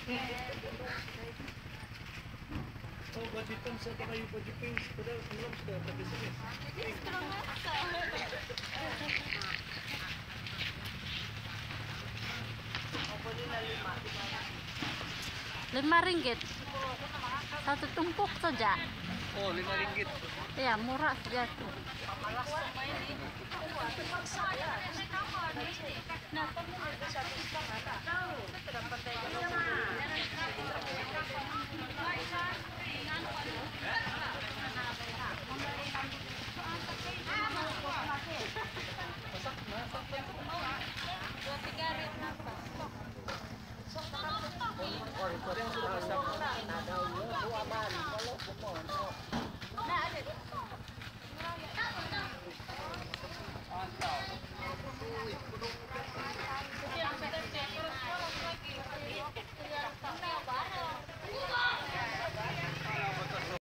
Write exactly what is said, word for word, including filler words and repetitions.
Oh, budget pumps sa kayo budget pumps. Padahal belum sudah tapi sini. Lima ringgit. Satu tumpuk saja. Oh, lima ringgit. Ya, murah saja tuh. Nah,